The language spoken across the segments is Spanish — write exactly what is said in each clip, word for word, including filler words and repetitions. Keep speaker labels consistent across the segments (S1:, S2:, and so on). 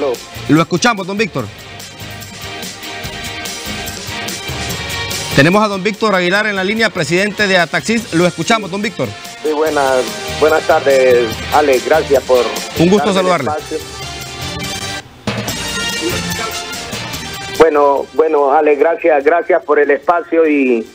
S1: Lo escuchamos, don Víctor. Tenemos a don Víctor Aguilar en la línea, presidente de Ataxis. Lo escuchamos, don Víctor.
S2: Sí, buenas, buenas tardes, Ale. Gracias por...
S1: Un gusto saludarle.
S2: Bueno, bueno, Ale, gracias, gracias por el espacio y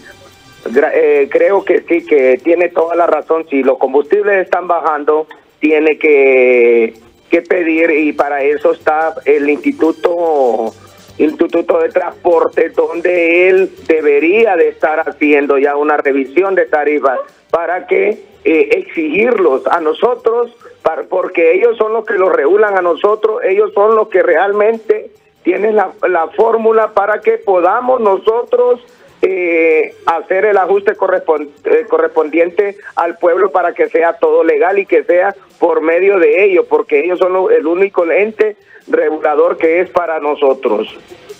S2: eh, creo que sí, que tiene toda la razón. Si los combustibles están bajando, tiene que, que pedir, y para eso está el Instituto... Instituto de Transporte, donde él debería de estar haciendo ya una revisión de tarifas para que eh, exigirlos a nosotros, para, porque ellos son los que los regulan a nosotros, ellos son los que realmente tienen la, la fórmula para que podamos nosotros eh, hacer el ajuste correspond, eh, correspondiente al pueblo para que sea todo legal y que sea por medio de ellos, porque ellos son lo, el único ente regulador que es para nosotros.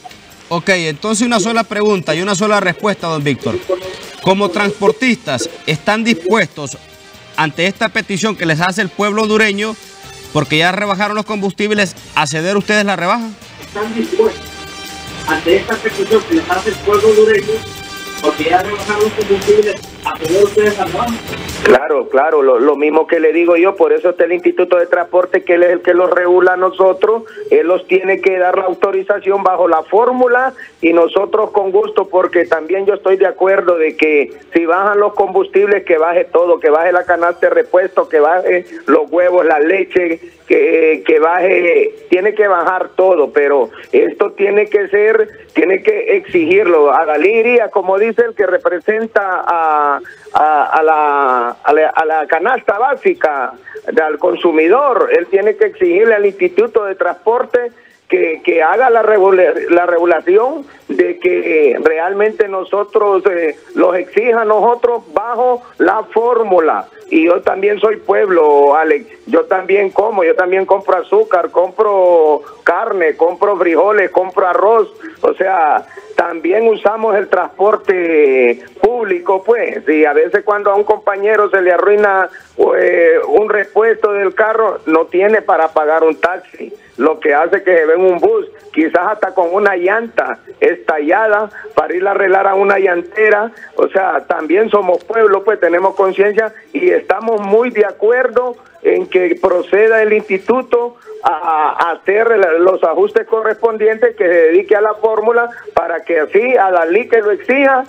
S1: Ok, entonces una sola pregunta y una sola respuesta, don Víctor. Como transportistas, ¿están dispuestos ante esta petición que les hace el pueblo hondureño, porque ya rebajaron los combustibles, a ceder ustedes la rebaja?
S3: ¿Están dispuestos ante esta petición que les hace el pueblo hondureño, porque ya rebajaron los combustibles, a ceder ustedes la rebaja?
S2: Claro, claro, lo, lo mismo que le digo yo, por eso está el Instituto de Transporte, que él es el que los regula a nosotros, él los tiene que dar la autorización bajo la fórmula y nosotros con gusto, porque también yo estoy de acuerdo de que si bajan los combustibles, que baje todo, que baje la canasta de repuesto, que baje los huevos, la leche, que, que baje, tiene que bajar todo, pero esto tiene que ser, tiene que exigirlo. A Galiria, como dice el que representa a, a, a la A la, a la canasta básica del consumidor, él tiene que exigirle al Instituto de Transporte que, que haga la, regula, la regulación de que realmente nosotros eh, los exija a nosotros bajo la fórmula. Y yo también soy pueblo, Alex, yo también como, yo también compro azúcar, compro carne, compro frijoles, compro arroz, o sea, también usamos el transporte público, pues, y a veces cuando a un compañero se le arruina eh, un repuesto del carro, no tiene para pagar un taxi, lo que hace que se ve en un bus, quizás hasta con una llanta estallada para ir a arreglar a una llantera. O sea, también somos pueblo, pues tenemos conciencia y estamos muy de acuerdo en que proceda el instituto a, a hacer los ajustes correspondientes, que se dedique a la fórmula para que así a la ley que lo exija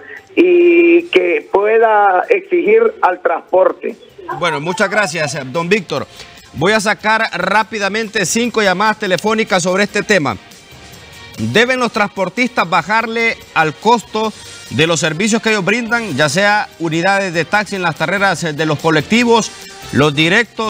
S2: y que pueda exigir al transporte.
S1: Bueno, muchas gracias, don Víctor. Voy a sacar rápidamente cinco llamadas telefónicas sobre este tema. ¿Deben los transportistas bajarle al costo de los servicios que ellos brindan, ya sea unidades de taxi en las carreras de los colectivos, los directos?